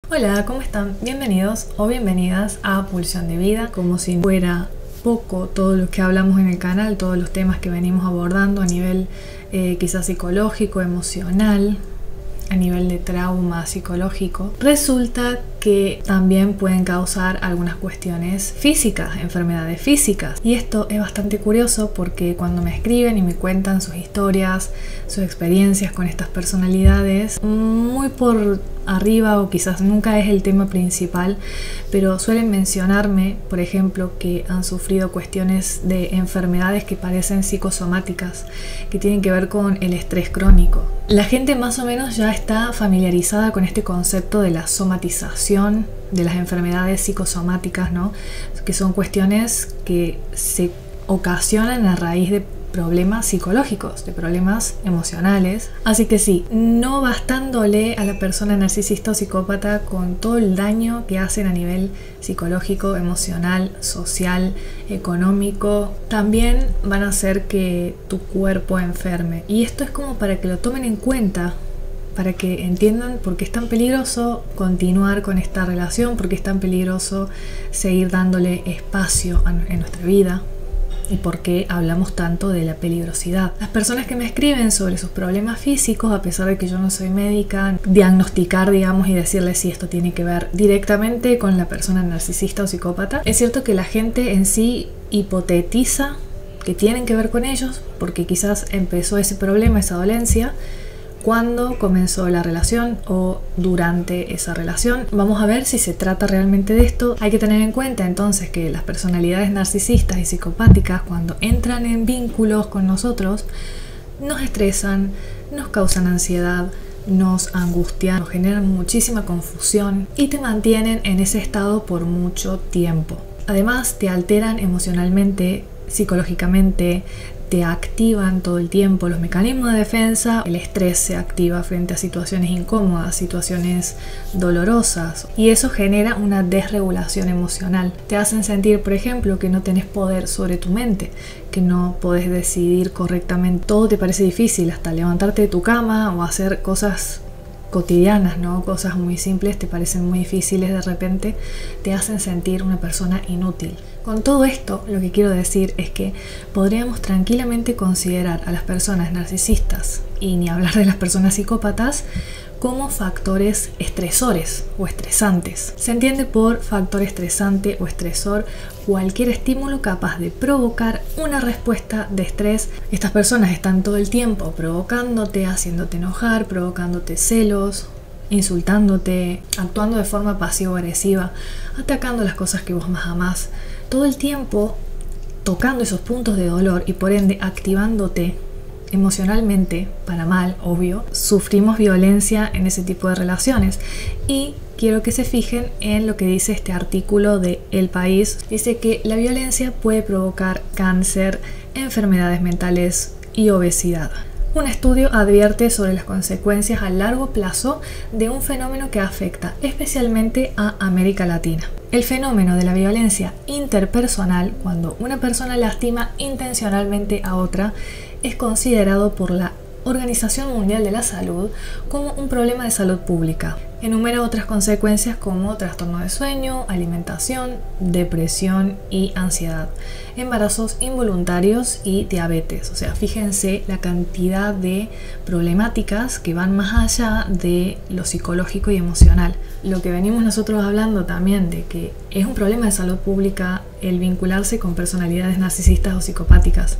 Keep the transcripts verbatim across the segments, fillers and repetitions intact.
Hola, ¿cómo están? Bienvenidos o bienvenidas a Pulsión de Vida. Como si fuera poco todo lo que hablamos en el canal, todos los temas que venimos abordando a nivel eh, quizás psicológico, emocional, a nivel de trauma psicológico, resulta que también pueden causar algunas cuestiones físicas, enfermedades físicas. Y esto es bastante curioso porque cuando me escriben y me cuentan sus historias, sus experiencias con estas personalidades, muy por arriba o quizás nunca es el tema principal, pero suelen mencionarme, por ejemplo, que han sufrido cuestiones de enfermedades que parecen psicosomáticas, que tienen que ver con el estrés crónico. La gente más o menos ya está familiarizada con este concepto de la somatización de las enfermedades psicosomáticas, ¿no? Que son cuestiones que se ocasionan a raíz de problemas psicológicos, de problemas emocionales. Así que sí, no bastándole a la persona narcisista o psicópata con todo el daño que hacen a nivel psicológico, emocional, social, económico, también van a hacer que tu cuerpo enferme. Y esto es como para que lo tomen en cuenta, para que entiendan por qué es tan peligroso continuar con esta relación, por qué es tan peligroso seguir dándole espacio en nuestra vida y por qué hablamos tanto de la peligrosidad. Las personas que me escriben sobre sus problemas físicos, a pesar de que yo no soy médica, diagnosticar, digamos, y decirles si esto tiene que ver directamente con la persona narcisista o psicópata, es cierto que la gente en sí hipotetiza que tienen que ver con ellos, porque quizás empezó ese problema, esa dolencia, cuando comenzó la relación o durante esa relación. Vamos a ver si se trata realmente de esto. Hay que tener en cuenta entonces que las personalidades narcisistas y psicopáticas, cuando entran en vínculos con nosotros, nos estresan, nos causan ansiedad, nos angustian, nos generan muchísima confusión y te mantienen en ese estado por mucho tiempo. Además, te alteran emocionalmente, psicológicamente, te activan todo el tiempo los mecanismos de defensa, el estrés se activa frente a situaciones incómodas, situaciones dolorosas, y eso genera una desregulación emocional. Te hacen sentir, por ejemplo, que no tenés poder sobre tu mente, que no podés decidir correctamente, todo te parece difícil, hasta levantarte de tu cama o hacer cosas cotidianas, ¿no? Cosas muy simples te parecen muy difíciles de repente, te hacen sentir una persona inútil. Con todo esto, lo que quiero decir es que podríamos tranquilamente considerar a las personas narcisistas, y ni hablar de las personas psicópatas, como factores estresores o estresantes. Se entiende por factor estresante o estresor cualquier estímulo capaz de provocar una respuesta de estrés. Estas personas están todo el tiempo provocándote, haciéndote enojar, provocándote celos, insultándote, actuando de forma pasivo-agresiva, atacando las cosas que vos más amás, todo el tiempo tocando esos puntos de dolor y por ende activándote emocionalmente para mal, obvio. Sufrimos violencia en ese tipo de relaciones y quiero que se fijen en lo que dice este artículo de El País. Dice que la violencia puede provocar cáncer, enfermedades mentales y obesidad. Un estudio advierte sobre las consecuencias a largo plazo de un fenómeno que afecta especialmente a América Latina. El fenómeno de la violencia interpersonal, cuando una persona lastima intencionalmente a otra, es considerado por la Organización Mundial de la Salud como un problema de salud pública. Enumera otras consecuencias como trastorno de sueño, alimentación, depresión y ansiedad, embarazos involuntarios y diabetes. O sea, fíjense la cantidad de problemáticas que van más allá de lo psicológico y emocional. Lo que venimos nosotros hablando también de que es un problema de salud pública el vincularse con personalidades narcisistas o psicopáticas,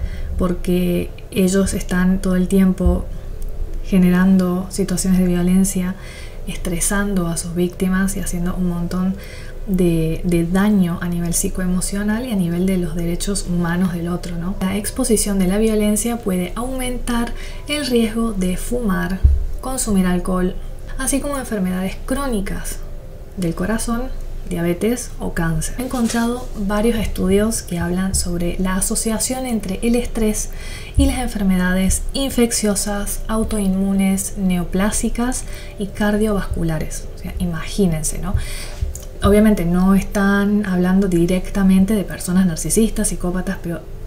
porque ellos están todo el tiempo generando situaciones de violencia, estresando a sus víctimas y haciendo un montón de, de daño a nivel psicoemocional y a nivel de los derechos humanos del otro, ¿no? La exposición de la violencia puede aumentar el riesgo de fumar, consumir alcohol, así como enfermedades crónicas del corazón, diabetes o cáncer. He encontrado varios estudios que hablan sobre la asociación entre el estrés y las enfermedades infecciosas, autoinmunes, neoplásicas y cardiovasculares. O sea, imagínense, ¿no? Obviamente no están hablando directamente de personas narcisistas, psicópatas, pero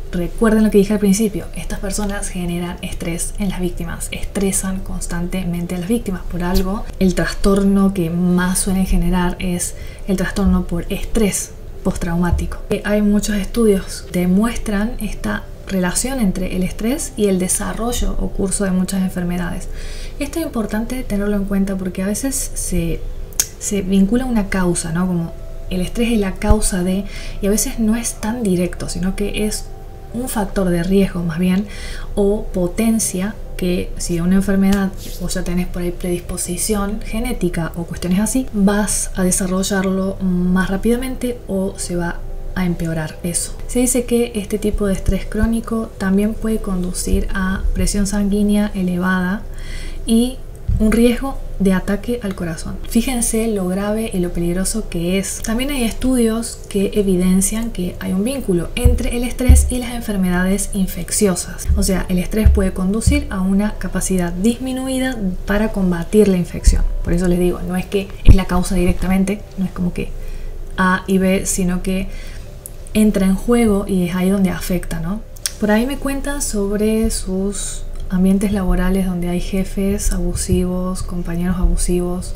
recuerden lo que dije al principio, estas personas generan estrés en las víctimas, estresan constantemente a las víctimas. Por algo, el trastorno que más suelen generar es el trastorno por estrés postraumático. Hay muchos estudios que demuestran esta relación entre el estrés y el desarrollo o curso de muchas enfermedades. Esto es importante tenerlo en cuenta porque a veces se, se vincula una causa, ¿no? Como el estrés es la causa de, y a veces no es tan directo, sino que es un factor de riesgo más bien, o potencia que si una enfermedad vos ya tenés por ahí predisposición genética o cuestiones así, vas a desarrollarlo más rápidamente o se va a empeorar eso. Se dice que este tipo de estrés crónico también puede conducir a presión sanguínea elevada y un riesgo de ataque al corazón. Fíjense lo grave y lo peligroso que es. También hay estudios que evidencian que hay un vínculo entre el estrés y las enfermedades infecciosas. O sea, el estrés puede conducir a una capacidad disminuida para combatir la infección. Por eso les digo, no es que es la causa directamente, no es como que A y B, sino que entra en juego y es ahí donde afecta, ¿no? Por ahí me cuentan sobre sus ambientes laborales donde hay jefes abusivos, compañeros abusivos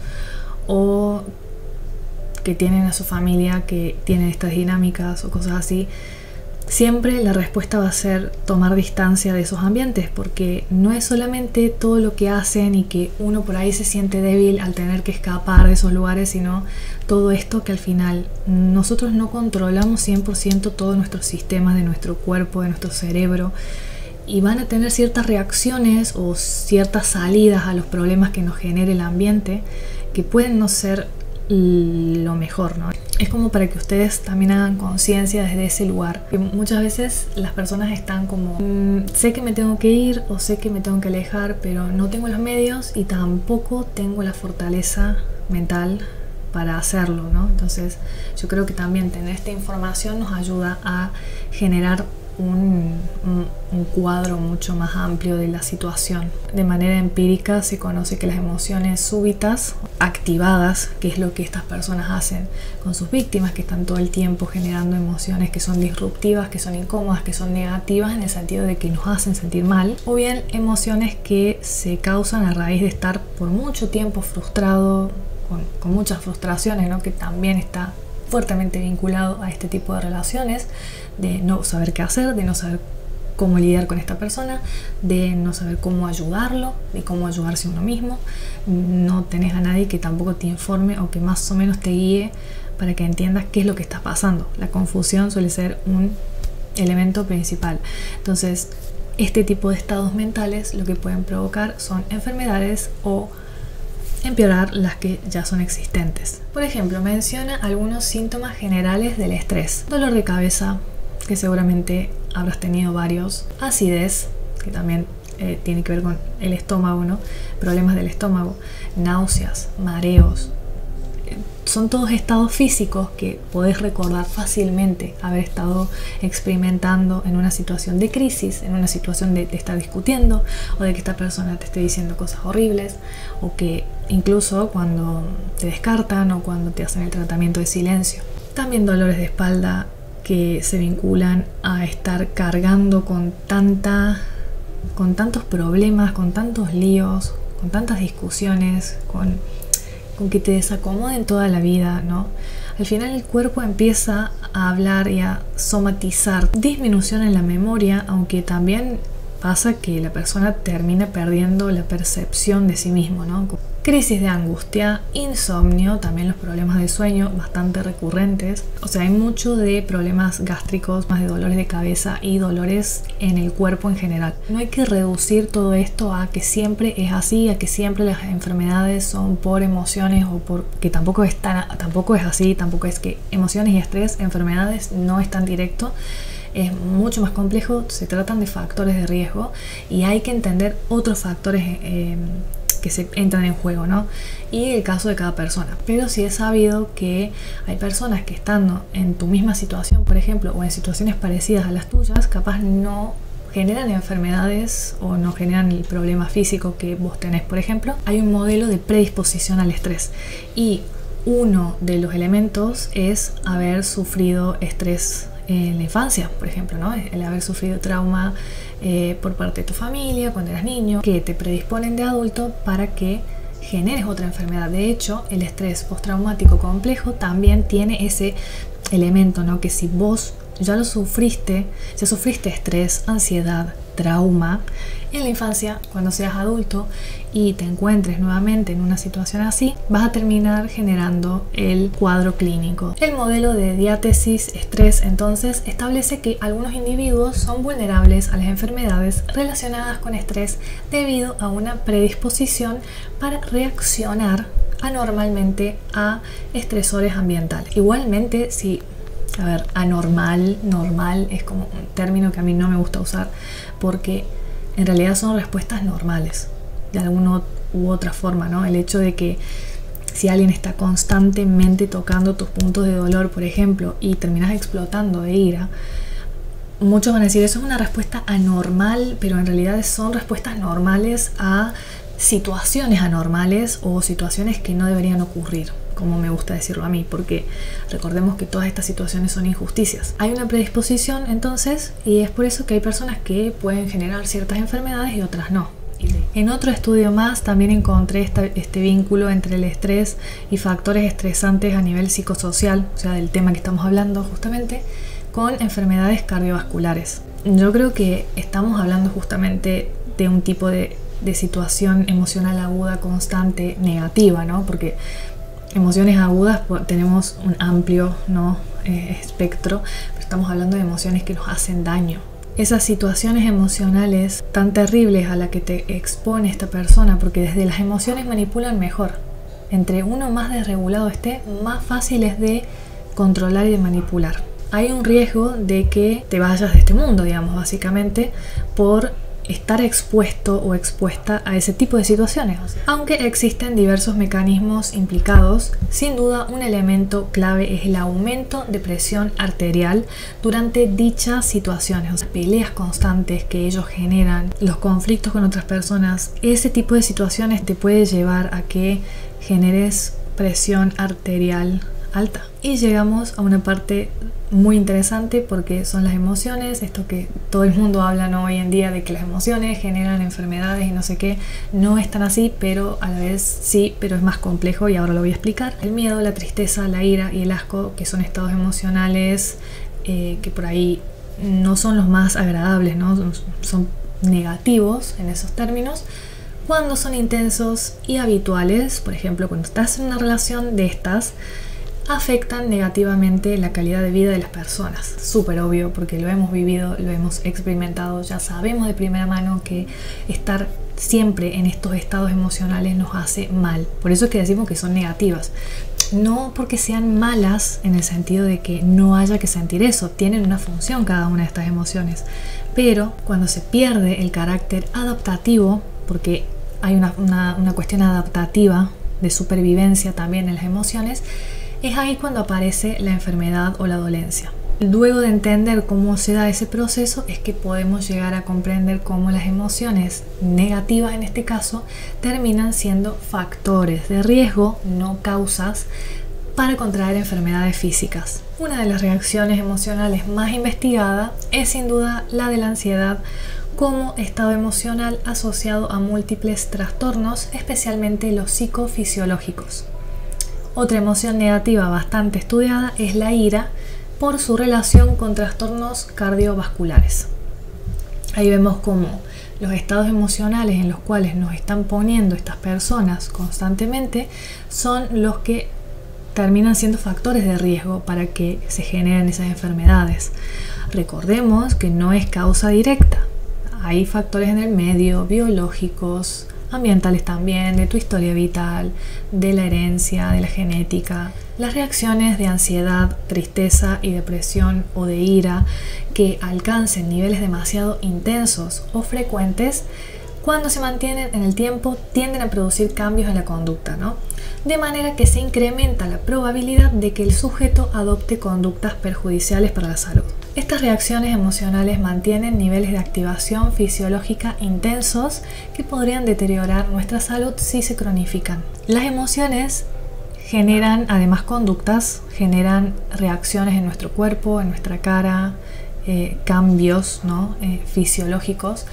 o que tienen a su familia que tienen estas dinámicas o cosas así. Siempre la respuesta va a ser tomar distancia de esos ambientes, porque no es solamente todo lo que hacen y que uno por ahí se siente débil al tener que escapar de esos lugares, sino todo esto que al final nosotros no controlamos cien por ciento todos nuestros sistemas de nuestro cuerpo, de nuestro cerebro, y van a tener ciertas reacciones o ciertas salidas a los problemas que nos genere el ambiente que pueden no ser lo mejor, ¿no? Es como para que ustedes también hagan conciencia desde ese lugar. Muchas veces las personas están como mmm, sé que me tengo que ir o sé que me tengo que alejar, pero no tengo los medios y tampoco tengo la fortaleza mental para hacerlo, ¿no? Entonces yo creo que también tener esta información nos ayuda a generar Un, un, un cuadro mucho más amplio de la situación. De manera empírica se conoce que las emociones súbitas activadas, que es lo que estas personas hacen con sus víctimas, que están todo el tiempo generando emociones que son disruptivas, que son incómodas, que son negativas en el sentido de que nos hacen sentir mal, o bien emociones que se causan a raíz de estar por mucho tiempo frustrado, con, con muchas frustraciones, ¿no? Que también está fuertemente vinculado a este tipo de relaciones, de no saber qué hacer, de no saber cómo lidiar con esta persona, de no saber cómo ayudarlo, de cómo ayudarse a uno mismo. No tenés a nadie que tampoco te informe o que más o menos te guíe para que entiendas qué es lo que está pasando. La confusión suele ser un elemento principal. Entonces, este tipo de estados mentales lo que pueden provocar son enfermedades o empeorar las que ya son existentes. Por ejemplo, menciona algunos síntomas generales del estrés: dolor de cabeza, que seguramente habrás tenido varios, acidez, que también eh, tiene que ver con el estómago, ¿no? Problemas del estómago, náuseas, mareos. Son todos estados físicos que podés recordar fácilmente haber estado experimentando en una situación de crisis, en una situación de, de estar discutiendo, o de que esta persona te esté diciendo cosas horribles, o que incluso cuando te descartan o cuando te hacen el tratamiento de silencio. También dolores de espalda que se vinculan a estar cargando con tanta, con tantos problemas, con tantos líos, con tantas discusiones, con con que te desacomoden toda la vida, ¿no? Al final el cuerpo empieza a hablar y a somatizar disminución en la memoria, aunque también pasa que la persona termina perdiendo la percepción de sí mismo, ¿no? Crisis de angustia, insomnio, también los problemas de sueño bastante recurrentes. O sea, hay mucho de problemas gástricos, más de dolores de cabeza y dolores en el cuerpo en general. No hay que reducir todo esto a que siempre es así, a que siempre las enfermedades son por emociones o por que tampoco es tan, tampoco es así, tampoco es que emociones y estrés, enfermedades no es tan directo. Es mucho más complejo, se tratan de factores de riesgo y hay que entender otros factores eh, que se entran en juego, ¿no? Y el caso de cada persona. Pero sí es sabido que hay personas que estando en tu misma situación, por ejemplo, o en situaciones parecidas a las tuyas, capaz no generan enfermedades o no generan el problema físico que vos tenés. Por ejemplo, hay un modelo de predisposición al estrés y uno de los elementos es haber sufrido estrés en la infancia, por ejemplo, ¿no? El haber sufrido trauma eh, por parte de tu familia cuando eras niño, que te predisponen de adulto para que generes otra enfermedad. De hecho, el estrés postraumático complejo también tiene ese elemento, ¿no? Que si vos ya lo sufriste, si sufriste estrés, ansiedad, trauma en la infancia, cuando seas adulto y te encuentres nuevamente en una situación así, vas a terminar generando el cuadro clínico. El modelo de diátesis estrés entonces establece que algunos individuos son vulnerables a las enfermedades relacionadas con estrés debido a una predisposición para reaccionar anormalmente a estresores ambientales. Igualmente, si A ver, anormal, normal es como un término que a mí no me gusta usar porque en realidad son respuestas normales de alguna u otra forma, ¿no? El hecho de que si alguien está constantemente tocando tus puntos de dolor, por ejemplo, y terminas explotando de ira, muchos van a decir eso es una respuesta anormal, pero en realidad son respuestas normales a situaciones anormales o situaciones que no deberían ocurrir, como me gusta decirlo a mí, porque recordemos que todas estas situaciones son injusticias. Hay una predisposición entonces y es por eso que hay personas que pueden generar ciertas enfermedades y otras no. En otro estudio más también encontré esta, este vínculo entre el estrés y factores estresantes a nivel psicosocial, o sea, del tema que estamos hablando justamente, con enfermedades cardiovasculares. Yo creo que estamos hablando justamente de un tipo de, de situación emocional aguda, constante, negativa, ¿no? Porque emociones agudas tenemos un amplio, ¿no? eh, espectro, pero estamos hablando de emociones que nos hacen daño. Esas situaciones emocionales tan terribles a las que te expone esta persona, porque desde las emociones manipulan mejor. Entre uno más desregulado esté, más fácil es de controlar y de manipular. Hay un riesgo de que te vayas de este mundo, digamos, básicamente, por estar expuesto o expuesta a ese tipo de situaciones. O sea, aunque existen diversos mecanismos implicados, sin duda un elemento clave es el aumento de presión arterial durante dichas situaciones, o sea, peleas constantes que ellos generan, los conflictos con otras personas. Ese tipo de situaciones te puede llevar a que generes presión arterial alta. Y llegamos a una parte muy interesante porque son las emociones, esto que todo el mundo habla, ¿no? Hoy en día de que las emociones generan enfermedades y no sé qué. No es tan así, pero a la vez sí, pero es más complejo y ahora lo voy a explicar. El miedo, la tristeza, la ira y el asco, que son estados emocionales eh, que por ahí no son los más agradables, ¿no? Son, son negativos en esos términos. Cuando son intensos y habituales, por ejemplo, cuando estás en una relación de estas, afectan negativamente la calidad de vida de las personas. Súper obvio porque lo hemos vivido, lo hemos experimentado, ya sabemos de primera mano que estar siempre en estos estados emocionales nos hace mal. Por eso es que decimos que son negativas. No porque sean malas en el sentido de que no haya que sentir eso, tienen una función cada una de estas emociones. Pero cuando se pierde el carácter adaptativo, porque hay una, una, una cuestión adaptativa de supervivencia también en las emociones, es ahí cuando aparece la enfermedad o la dolencia. Luego de entender cómo se da ese proceso es que podemos llegar a comprender cómo las emociones negativas en este caso terminan siendo factores de riesgo, no causas, para contraer enfermedades físicas. Una de las reacciones emocionales más investigada es sin duda la de la ansiedad como estado emocional asociado a múltiples trastornos, especialmente los psicofisiológicos. Otra emoción negativa bastante estudiada es la ira por su relación con trastornos cardiovasculares. Ahí vemos cómo los estados emocionales en los cuales nos están poniendo estas personas constantemente son los que terminan siendo factores de riesgo para que se generen esas enfermedades. Recordemos que no es causa directa. Hay factores en el medio, biológicos, ambientales también, de tu historia vital, de la herencia, de la genética. Las reacciones de ansiedad, tristeza y depresión o de ira que alcancen niveles demasiado intensos o frecuentes, cuando se mantienen en el tiempo, tienden a producir cambios en la conducta, ¿no? De manera que se incrementa la probabilidad de que el sujeto adopte conductas perjudiciales para la salud. Estas reacciones emocionales mantienen niveles de activación fisiológica intensos que podrían deteriorar nuestra salud si se cronifican. Las emociones generan además conductas, generan reacciones en nuestro cuerpo, en nuestra cara, eh, cambios, ¿no? eh, fisiológicos.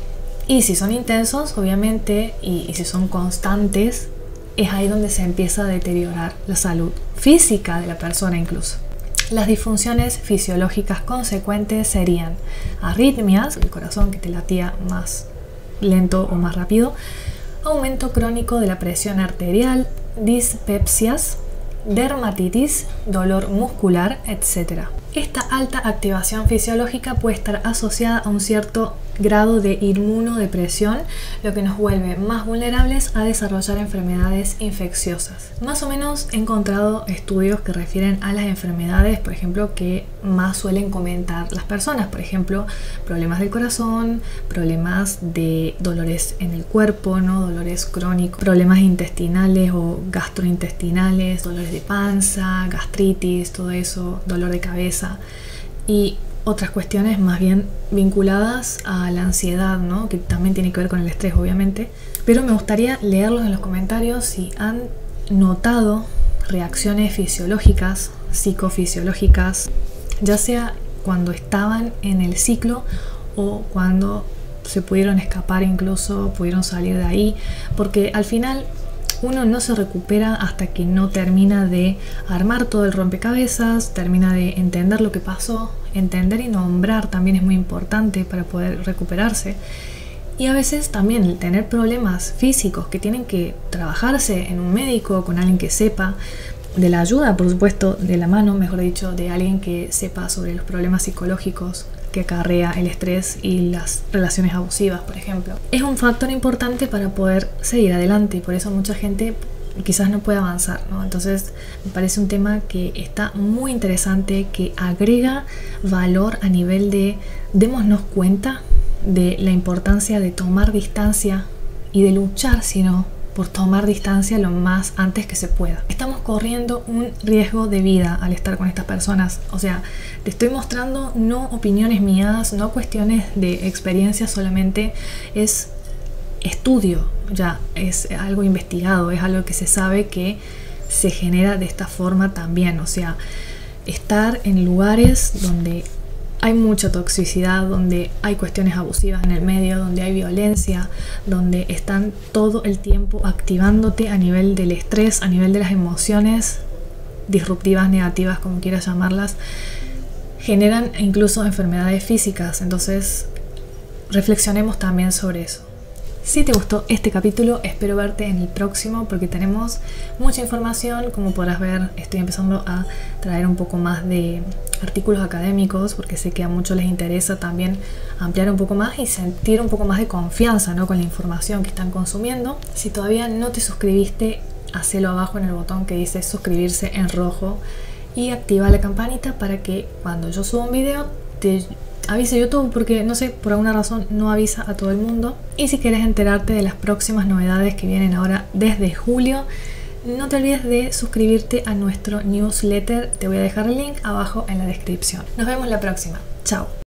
Y si son intensos, obviamente, y, y si son constantes, es ahí donde se empieza a deteriorar la salud física de la persona incluso. Las disfunciones fisiológicas consecuentes serían arritmias, el corazón que te latía más lento o más rápido, aumento crónico de la presión arterial, dispepsias, dermatitis, dolor muscular, etcétera. Esta alta activación fisiológica puede estar asociada a un cierto grado de inmunodepresión, lo que nos vuelve más vulnerables a desarrollar enfermedades infecciosas. Más o menos he encontrado estudios que refieren a las enfermedades, por ejemplo, que más suelen comentar las personas, por ejemplo, problemas del corazón, problemas de dolores en el cuerpo, ¿no? Dolores crónicos, problemas intestinales o gastrointestinales, dolores de panza, gastritis, todo eso, dolor de cabeza y otras cuestiones más bien vinculadas a la ansiedad, ¿no? Que también tiene que ver con el estrés, obviamente. Pero me gustaría leerlos en los comentarios si han notado reacciones fisiológicas, psicofisiológicas, ya sea cuando estaban en el ciclo o cuando se pudieron escapar, incluso pudieron salir de ahí, porque al final uno no se recupera hasta que no termina de armar todo el rompecabezas, termina de entender lo que pasó. Entender y nombrar también es muy importante para poder recuperarse. Y a veces también el tener problemas físicos que tienen que trabajarse en un médico, con alguien que sepa, de la ayuda, por supuesto, de la mano, mejor dicho, de alguien que sepa sobre los problemas psicológicos que acarrea el estrés y las relaciones abusivas, por ejemplo. Es un factor importante para poder seguir adelante y por eso mucha gente quizás no puede avanzar, ¿no? Entonces me parece un tema que está muy interesante, que agrega valor a nivel de démonos cuenta de la importancia de tomar distancia y de luchar, si no, por tomar distancia lo más antes que se pueda. Estamos corriendo un riesgo de vida al estar con estas personas. O sea, te estoy mostrando no opiniones mías, no cuestiones de experiencia solamente, es estudio, ya es algo investigado, es algo que se sabe que se genera de esta forma también. O sea, estar en lugares donde hay mucha toxicidad, donde hay cuestiones abusivas en el medio, donde hay violencia, donde están todo el tiempo activándote a nivel del estrés, a nivel de las emociones disruptivas, negativas, como quieras llamarlas, generan incluso enfermedades físicas. Entonces, reflexionemos también sobre eso. Si te gustó este capítulo, espero verte en el próximo porque tenemos mucha información. Como podrás ver, estoy empezando a traer un poco más de artículos académicos porque sé que a muchos les interesa también ampliar un poco más y sentir un poco más de confianza, ¿no? Con la información que están consumiendo. Si todavía no te suscribiste, hacelo abajo en el botón que dice suscribirse en rojo y activa la campanita para que cuando yo suba un video te avise YouTube, porque no sé, por alguna razón no avisa a todo el mundo. Y si quieres enterarte de las próximas novedades que vienen ahora desde julio, no te olvides de suscribirte a nuestro newsletter. Te voy a dejar el link abajo en la descripción. Nos vemos la próxima. Chao.